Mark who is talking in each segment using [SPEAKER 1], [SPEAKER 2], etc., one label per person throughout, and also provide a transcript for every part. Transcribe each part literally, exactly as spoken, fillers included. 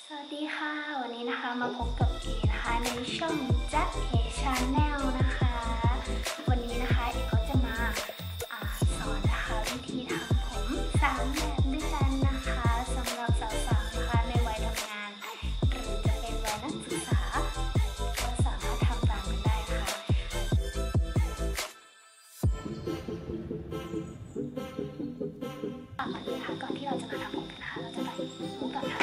[SPEAKER 1] สวัสดีค่ะวันนี้นะคะมาพบกับเอนะคะในช่องจ๊ะเอชาแนลนะคะวันนี้นะคะเอก็จะมาอ่าสอนนะคะวิธีทำผมสามแบบด้วยกันนะคะสำหรับสาวๆนะคะในวัยทำงานหรือจะเป็นวัยนักศึกษาก็สามารถทำตามกันได้ค่ะก่อนอื่นค่ะก่อนที่เราจะมาทำผมกันนะคะเราจะไปมุกก่อนค่ะ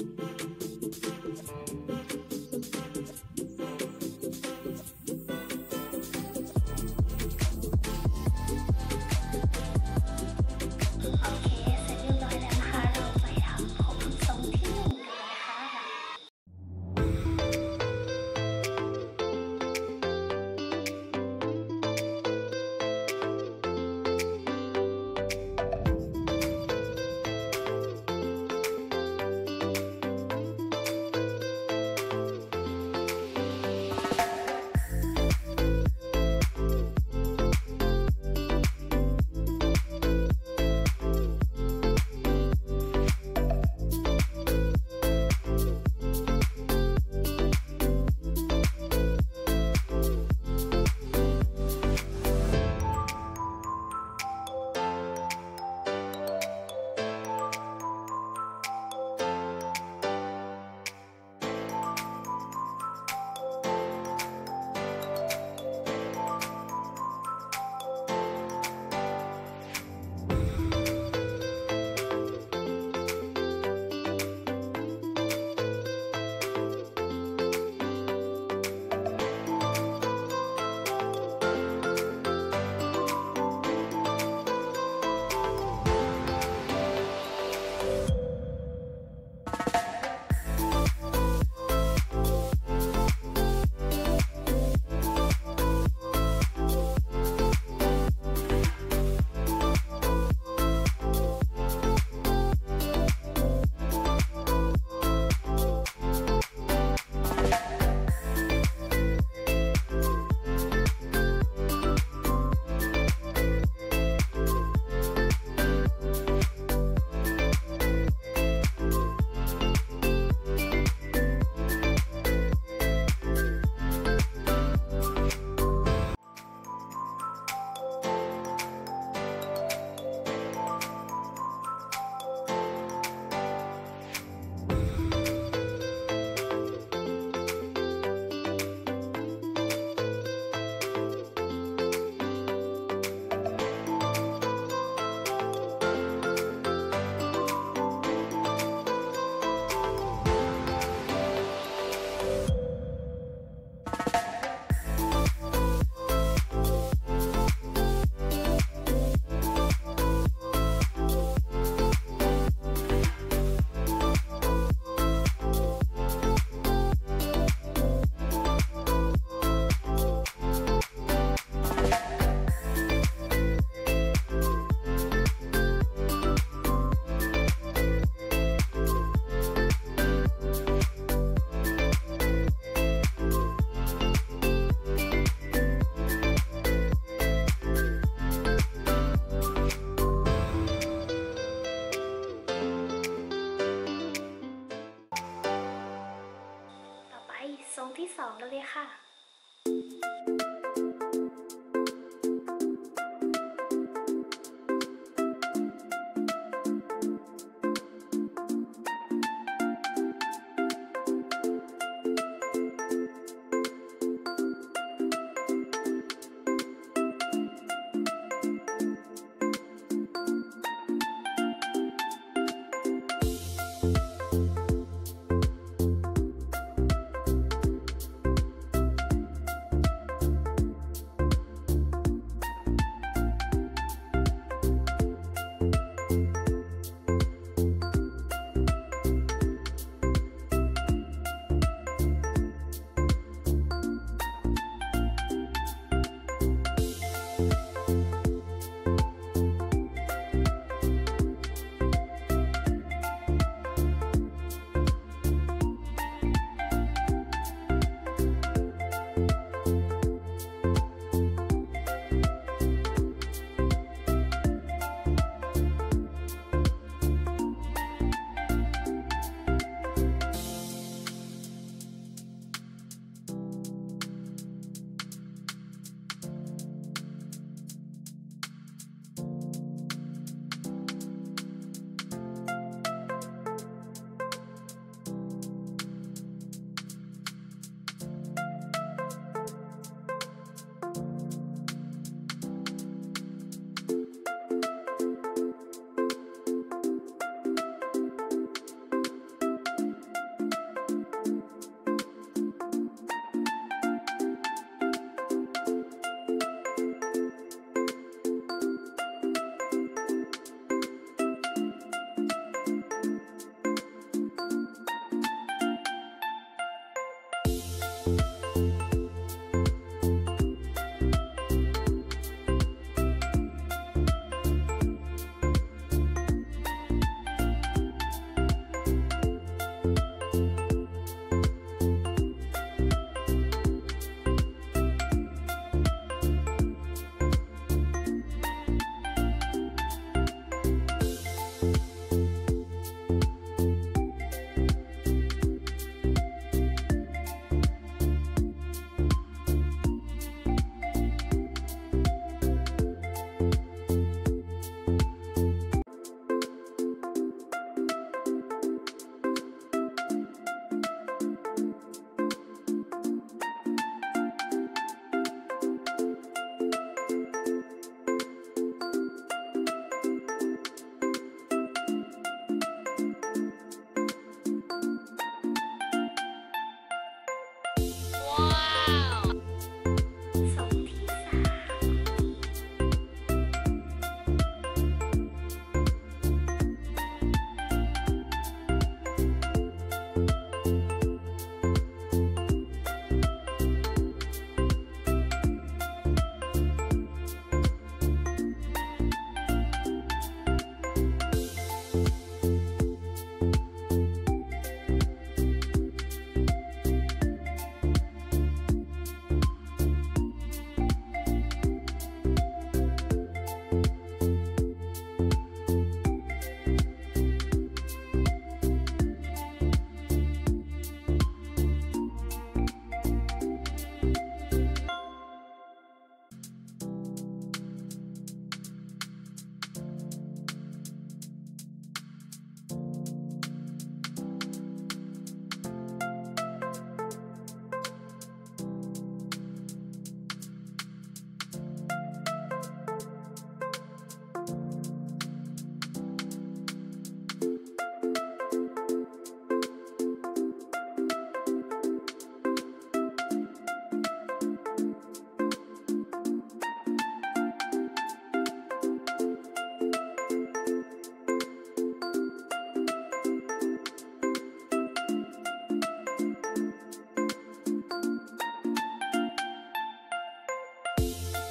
[SPEAKER 1] ทรงที่สองแล้วเลยค่ะ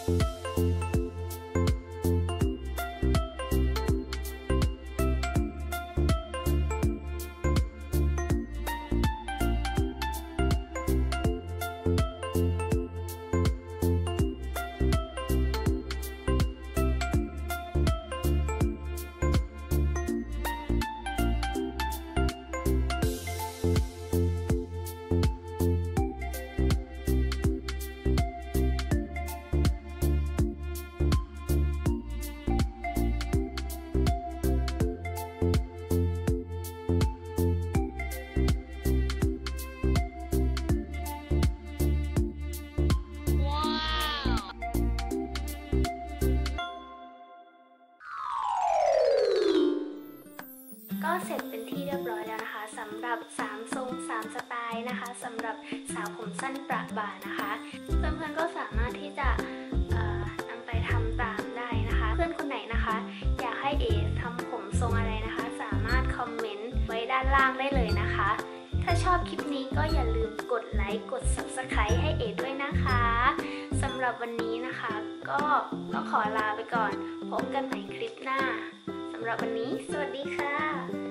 [SPEAKER 1] ก็เสร็จเป็นที่เรียบร้อยแล้วนะคะสำหรับสามทรงสามสไตล์นะคะสำหรับสาวผมสั้นประบ่านะคะเพื่อนๆก็สามารถที่จะนำไปทำตามได้นะคะเพื่อนคนไหนนะคะอยากให้เอ๋ทำผมทรงอะไรนะคะสามารถคอมเมนต์ไว้ด้านล่างได้เลยนะคะถ้าชอบคลิปนี้ก็อย่าลืมกดไลค์กด ซับสไครบ์ ให้เอ๋ด้วยนะคะสำหรับวันนี้นะคะก็ต้องขอลาไปก่อนพบกันใหม่คลิปหน้าสำหรับวันนี้สวัสดีค่ะ